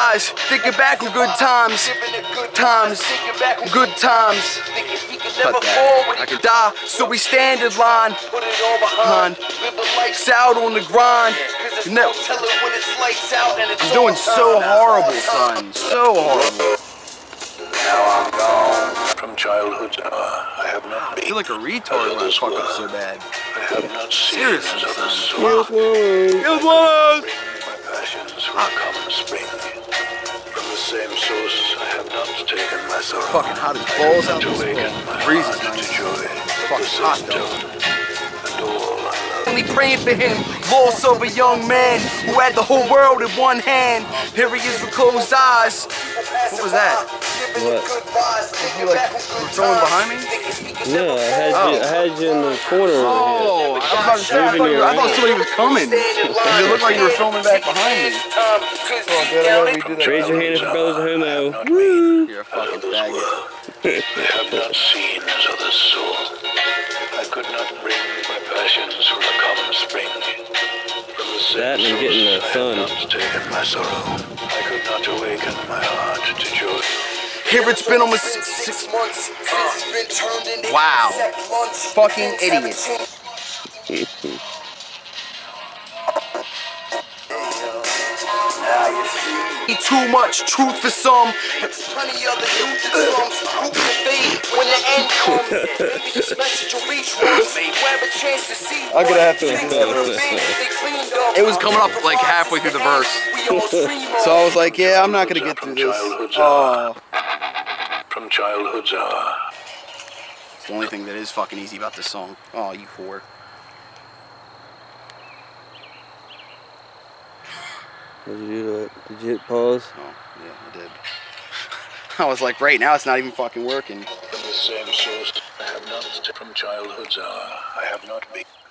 eyes, thinking back on good times. Good times. Cut that. I could die, so we stand in line. It's out on the grind. I'm doing so horrible, son. So horrible. Now I'm gone from childhood. I have not been. I feel like a retard when I fuck up so bad. I have not seen Seriously, as others son. saw. Here's one. My passions from a common spring. From the same source, I have not taken my sorrow. Fucking hot as balls out to this awaken world. my Breeze is heart nice. to joy. Fucking hot though. And all I love. Only praying for him, loss of a young man who had the whole world in one hand. Here he is with closed eyes. What was that? What? You like were throwing behind me? No, I had you in the corner over Oh, I was about to say, I thought somebody was coming. It looked like you were filming back behind me. here. Raise your hand if your brother's a homo. Woo! You're a fucking faggot. I have not seen as others saw. I could not bring my passions from a common spring. From the same That and I'm getting the source, sun. I have not taken my sorrow. I could not awaken my heart to joy. Here it's been almost 6 months. Wow. Fucking idiot. Too much truth for some. Plenty other youth and some who fade when the end comes. Maybe this message will reach once. Grab a chance to see. I'm gonna have to. It was coming up like halfway through the verse. So I was like, yeah, I'm not gonna get through this. Oh. From childhood's hour. It's the only thing that is fucking easy about this song. Oh, you whore. Did you do that? Did you hit pause? Oh, yeah, I did. I was like, right now it's not even fucking working. From the same source, I have not. From childhood's hour, I have not been.